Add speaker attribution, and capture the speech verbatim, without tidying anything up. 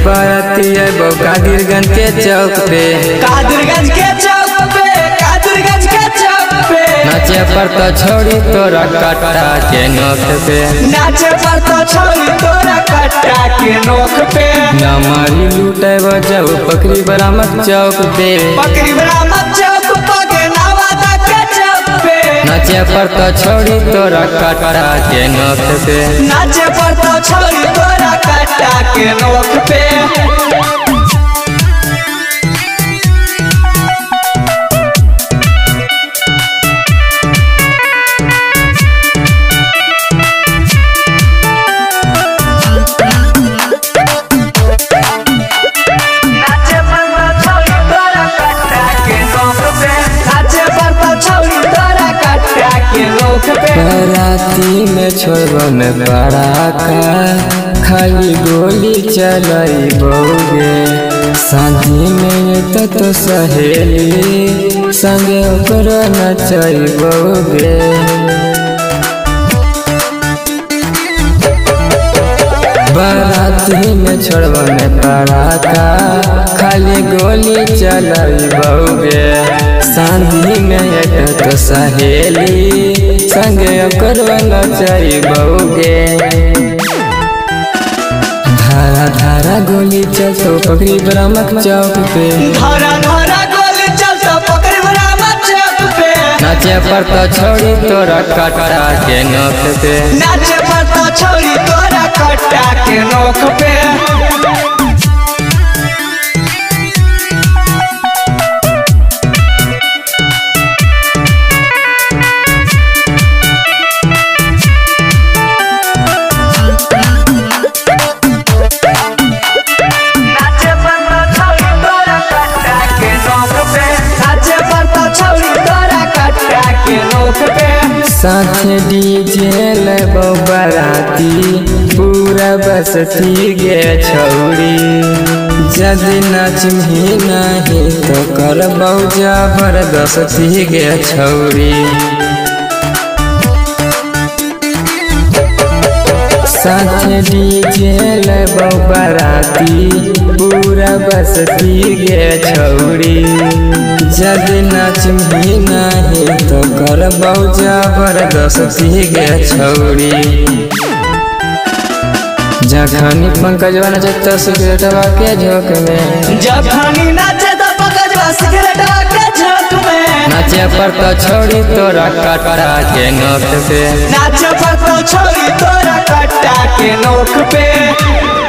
Speaker 1: बाराती है वो कादिरगंज के चौक पे,
Speaker 2: कादिरगंज के चौक पे, कादिरगंज के चौक पे।
Speaker 1: नाचे पर तो छोड़ी तोरा कट्टा के नोक पे,
Speaker 2: नाचे पर तो छोड़ी तोरा कट्टा के नोक पे।
Speaker 1: नमारी लूटे वो जब पकड़ी बरामद चौक पे,
Speaker 2: पकड़ी बरामद चौक पे, नवादा के चौक पे।
Speaker 1: नाचे पर तो छोड़ी तोरा कट्टा के नोक पे,
Speaker 2: नाचे पर तो छोड़ी तोरा कट्टा के नोक पे।
Speaker 1: बाराती में छोड़ब में पड़ाका, खाली गोली चलाई बोगे। शादी में तो, तो सहेली संगे ओकरो नचाई बोगे। बाराती में छोड़ब में पड़ाका, खाली गोली चलाई बोगे। शादी में एक तो सहेली संगे ओकरो नचाई बोगे। धारा धारा गोली चलतो पकड़ी बरामद चौक पे,
Speaker 2: धारा धारा गोली चलतो पकड़ी बरामद चौक पे।
Speaker 1: नाचे पर तो छोड़ी तोरा कट्टा के नोक पे,
Speaker 2: नाचे पर तो छोड़ी तोरा कट्टा के नोक पे।
Speaker 1: साथे डीजे लेबो बाराती, पूरा बसती गे छौड़ी। जदि नाचही नहीं तो करबौ जबरदस्ती गे छौड़ी। साथे डीजे लेबो बाराती, पूरा बसती गे छौड़ी। जदि नाचही नहीं तो करबौ जबरदस्ती गे छौड़ी। जखनी पंकजवा नाचे तो सिगरेटवा के झोंक में,
Speaker 2: जखनी नाचे तो पंकजवा सिगरेटवा के झोंक में।
Speaker 1: नाचे पर तो छोड़ी तोरा कट्टा के नोक पे,
Speaker 2: नाचे पर तो छोड़ी तोरा कट्टा के नोक पे।